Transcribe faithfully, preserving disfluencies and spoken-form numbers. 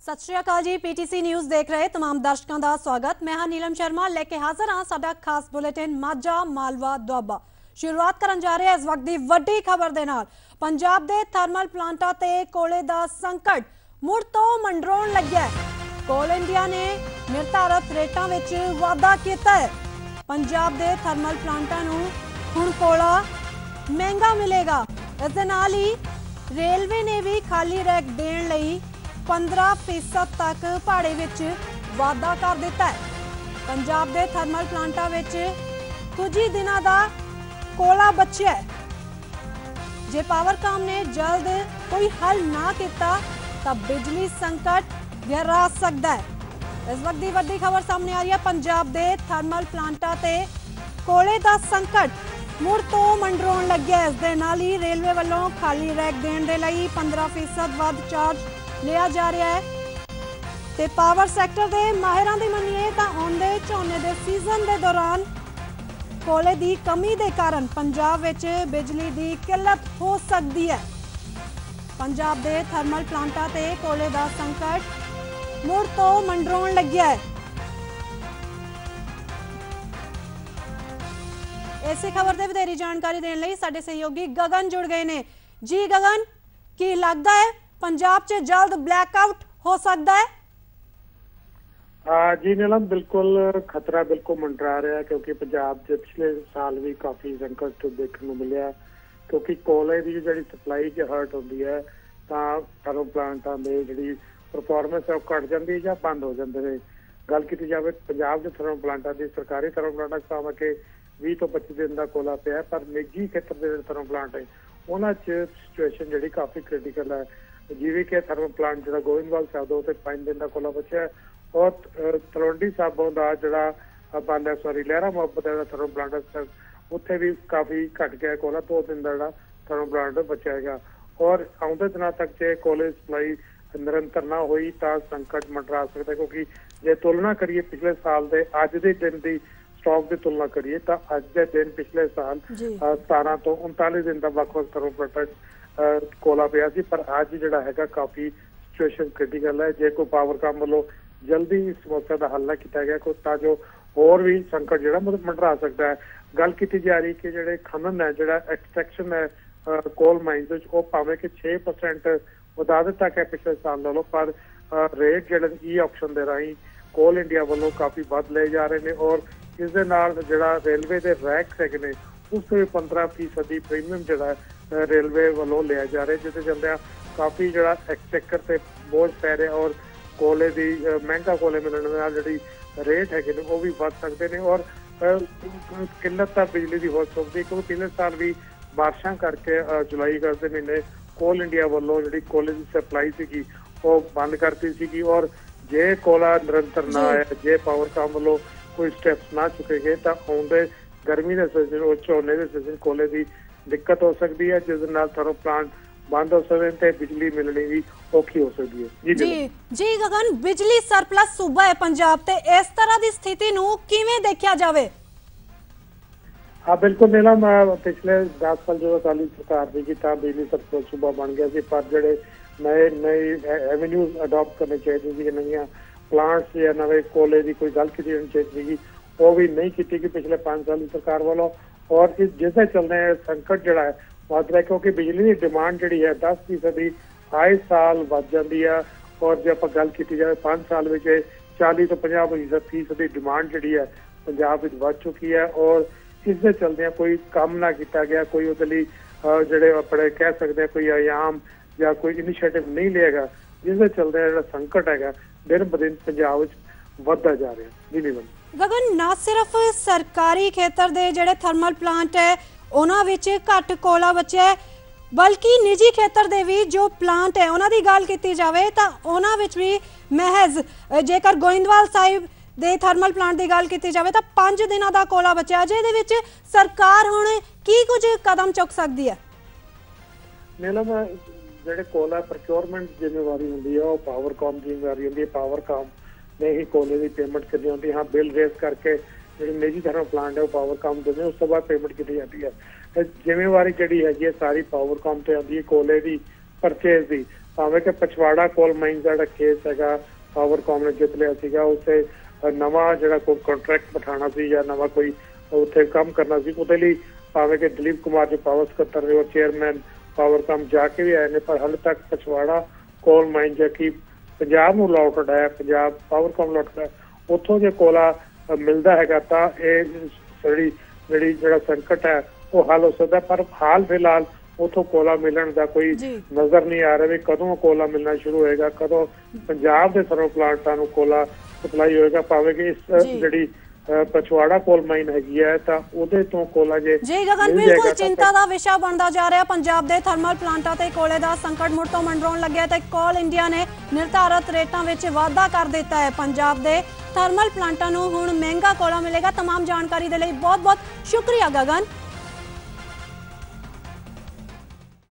सत श्री अकाल जी। PTC news देख रहे तमाम दर्शकों का स्वागत। मैं हाँ नीलम शर्मा लेके हाजिर हाँ साडा खास बुलेटिन माझा मालवा दुआबा। शुरुआत करन जा रहे इस वक्त की वड्डी खबर दे नाल। पंजाब दे थर्मल प्लांटां ते कोले दा संकट मुड़ तो मंडराउण लग्या है। कोल इंडिया ने निर्धारित रेटां विच वाधा कीता है। पंजाब दे थर्मल प्लांटां नूं हुण कोला महंगा मिलेगा। इस दे नाल ही रेलवे ने भी खाली रैक देण लई पंद्रह फीसद तक भाड़े विच वाधा कर दिता है। पंजाब दे थर्मल प्लांटां विच कुछ ही दिनां दा कोला बचिया है। जे पावरकाम ने जल्द कोई हल ना किया तो बिजली संकट गहरा सकता है। इस वक्त की वड्डी खबर सामने आ रही है। पंजाब दे थर्मल प्लांटां ते कोले दा संकट मुड़ तो मंडराउण लग्या। इस दे नाल ही रेलवे वालों खाली रैक देण दे लई पंद्रह फीसद वध चार्ज लिया जा रहा है। ते पावर सैक्टर के माहिरां दी मन्नीए तां आउंदे झोने दे सीजन के दौरान कोले की कमी के कारण पंजाब विच बिजली की किल्लत हो सकती है। पंजाब के थर्मल प्लांटां ते कोले का संकट मुड़ तो मंडराउण लग्या है। इस खबर की वधेरी जानकारी देने लई साडे सहयोगी गगन जुड़ गए ने। जी गगन, की लगता है पंजाब च जल्द ब्लैकआउट हो सकता है? आ, जी नीलम, बिल्कुल खतरा बिल्कुल मंडरा रहा है क्योंकि पंजाब च पिछले साल भी काफ़ी संकट देखने को मिले क्योंकि कोले की जी सप्लाई च हर्ट होती है तो थर्मल प्लांटां की जी परफॉर्मेंस है घट जाती है या बंद हो जाते हैं। गल की जाए पंजाब के थर्मल प्लांटां की सरकारी थर्मल प्लांटां भावें कि भी तो पच्चीस दिन का कोला पिया, पर निजी खेत्र के थर्मल प्लांट है उन्होंने सिचुएशन जी काफ़ी क्रिटिकल है। जिवे के थर्मल प्लांट जो गोविंदवाल साहब तो पांच दिन का कोला बचा और तलवंडी साबों का जोड़ा बाला सॉरी लहरा मुहब्बत का थर्मल प्लांट उत्थे भी काफ़ी घट गया कोला, दो दिन का थर्मल प्लांट बचाएगा। और आउंदे दिनों तक जे कोले सप्लाई निरंतर ना हुई तो संकट मंडरा सकता है क्योंकि जे तुलना करिए पिछले साल के अज के दिन की स्टॉक की तुलना करिए तो अज के दिन पिछले साल सतारह तो उनतालीस दिन का वक् वक् थर्मल प्लांट कोला पिया सी, पर अज जिहड़ा हैगा काफ़ी सिचुएशन क्रिटिकल है। जे कोई पावरकाम वालों जल्दी इस समस्या का हल ना किया गया तो जो होर भी संकट जिहड़ा मतलब मंडरा सकता है। गल की जा रही कि जिहड़े खनन है जिहड़ा एक्सट्रैक्शन है कोल माइनस वो भावें कि छे परसेंट वधा दिता गया पिछले साल नालों, पर रेट जिहड़े ई ऑप्शन के राही कोल इंडिया वालों काफ़ी वध ले जा रहे हैं और इस दे नाल जिहड़ा रेलवे के रैक्स हैगे ने उस भी पंद्रह फीसदी प्रीमियम जिहड़ा रेलवे वालों लिया जा रहा है, जिससे चलदे काफ़ी जिहड़ा एक्सचेकर से बोझ पै रहा और कोले की महंगा कोले मिलने जी रेट है वो भी बढ़ सकते हैं और किल्लत बिजली की हो सकती है क्योंकि पिछले साल भी बारिशा करके जुलाई अगस्त के महीने कोल इंडिया वालों जी कोले की सप्लाई सी वो बंद करती सी और जे कोला निरंतर ना आया, जे पावरकाम वालों कोई स्टैप्स ना चुके गए तो आउंदे गर्मी के सीजन और झोने के सीजन कोले की दिक्कत हो सकती है, जिस नाल थर्मल प्लांट बंद हो सकते हैं, बिजली मिलनी भी औखी हो सकती है। जी जी जी गगन, बिजली सरप्लस सूबा है पंजाब ते इस तरह की स्थिति नूं किवें देखा जाए? हाँ बिल्कुल नीलम, पिछले दस साल जो अकाली सरकार थी तो बिजली सरप्लस सूबा बन गया सी, पर जोड़े नए नए एवेन्यूज अडॉप्ट करने चाहिए थी, नई प्लांट्स या नवे कोले की कोई गल की चाहिए थी वो भी नहीं की पिछले पांच साल की सरकार वालों। और इस जिससे चलते संकट जोड़ा है बढ़ रहा है क्योंकि बिजली की डिमांड जी है दस फीसदी आए साल बढ़ जाती है और जो आप गल की जाए पांच साल में चाली तो पचास फीसदी डिमांड जी है पंजाब में बढ़ चुकी है और इसके चलते कोई काम ना किया गया, कोई उदली जोड़े अपने कह सकते हैं कोई आयाम या कोई इनिशिएटिव नहीं लिएगा, जिसके चलते जो संकट है दिन ब दिन पंजाब बढ़ता जा रहा है। जी नहीं गगन, ना सिर्फ सरकारी खेतर दे जिहड़े थर्मल प्लांट है उन्हां विच घट कोला बचिया है बल्कि निजी खेतर दे भी जो प्लांट है उन्हां दी गल कीती जावे तां उन्हां विच भी महज जेकर गोइंदवाल साहिब दे थर्मल प्लांट की गल की जाए तो पांच दिनों का कोला बचा, जिहदे विच सरकार हुण की कुछ कदम चुक सकती है? नीलम, जिहड़े कोला प्रोक्योरमेंट जिम्मेवारी होंदी है वो पावरकाम की जिम्मेवारी होंदी है, पावरकाम ने ही कोले की पेमेंट करनी होती है। हाँ बिल रेस करके जो निजी थर्मल प्लांट है वो पावरकाम देते उस तो बाद पेमेंट की जाती है। जिम्मेवारी जी है सारी पावरकाम से आती है कोले की परचेज की, ਭਾਵੇਂ ਕਿ ਪਛਵਾੜਾ ਕੋਲ ਮਾਈਨ ਦਾ ਜਿਹੜਾ ਕੇਸ ਹੈਗਾ ਪਾਵਰਕਾਮ ਨੇ ਜਿੱਤ ਲਿਆ ਸੀਗਾ, ਉਸੇ ਨਵਾਂ ਜਿਹੜਾ ਕੋਈ ਕੰਟਰੈਕਟ ਬਿਠਾਉਣਾ ਸੀ ਜਾਂ ਨਵਾਂ ਕੋਈ ਉੱਥੇ ਕੰਮ ਕਰਨਾ ਸੀ, ਉਹਦੇ ਲਈ ਭਾਵੇਂ ਕਿ ਦਲੀਪ ਕੁਮਾਰ ਜੋ ਪਾਵਰ ਸਕੱਤਰ ਨੇ ਉਹ ਚੇਅਰਮੈਨ ਪਾਵਰਕਾਮ ਜਾ ਕੇ ਵੀ ਆਏ ਨੇ, ਪਰ ਹਾਲੇ ਤੱਕ ਪਛਵਾੜਾ ਕੋਲ ਮਾਈਨ ਜਾਂ ਕਿ ਪੰਜਾਬ ਨੂੰ ਲੋਟਦਾ ਹੈ, ਪੰਜਾਬ ਪਾਵਰਕਾਮ ਲੋਟਦਾ, ਉੱਥੋਂ ਜੇ ਕੋਲਾ ਮਿਲਦਾ ਹੈਗਾ ਤਾਂ ਇਹ ਜਿਹੜੀ ਜਿਹੜੀ ਜਿਹੜਾ ਸੰਕਟ ਹੈ ਉਹ ਹੱਲ ਹੋ ਸਕਦਾ। ਪਰ ਹਾਲ ਫਿਲਹਾਲ ਉੱਥੋਂ ਕੋਲਾ ਮਿਲਣ ਦਾ ਕੋਈ ਨਜ਼ਰ ਨਹੀਂ ਆ ਰਿਹਾ ਵੀ ਕਦੋਂ ਕੋਲਾ ਮਿਲਣਾ ਸ਼ੁਰੂ ਹੋਏਗਾ, ਕਦੋਂ ਪੰਜਾਬ ਦੇ ਥਰਮਲ ਪਲਾਂਟਾਂ ਨੂੰ ਕੋਲਾ ਸਪਲਾਈ ਹੋਏਗਾ। ਭਾਵੇਂ ਕਿ ਇਸ ਜਿਹੜੀ ਪਛਵਾੜਾ ਕੋਲ ਮਾਈਨ ਹੈਗੀ ਹੈ ਤਾਂ ਉਹਦੇ ਤੋਂ ਕੋਲਾ ਜੇ ਜੀ ਗਗਨ ਬਿਲਕੁਲ ਚਿੰਤਾ ਦਾ ਵਿਸ਼ਾ ਬਣਦਾ ਜਾ ਰਿਹਾ ਪੰਜਾਬ ਦੇ ਥਰਮਲ ਪਲਾਂਟਾਂ ਤੇ ਕੋਲੇ ਦਾ ਸੰਕਟ ਮੁੜ ਤੋਂ ਮੰਡਰਾਉਣ ਲੱਗਿਆ ਤੇ ਕੋਲ ਇੰਡੀਆ ਨੇ ਨਿਰਧਾਰਤ ਰੇਟਾਂ ਵਿੱਚ ਵਾਧਾ ਕਰ ਦਿੱਤਾ ਹੈ। ਪੰਜਾਬ ਦੇ ਥਰਮਲ ਪਲਾਂਟਾਂ ਨੂੰ ਹੁਣ ਮਹਿੰਗਾ ਕੋਲਾ ਮਿਲੇਗਾ। तमाम ਜਾਣਕਾਰੀ ਦੇ ਲਈ ਬਹੁਤ ਬਹੁਤ ਸ਼ੁਕਰੀਆ ਗਗਨ।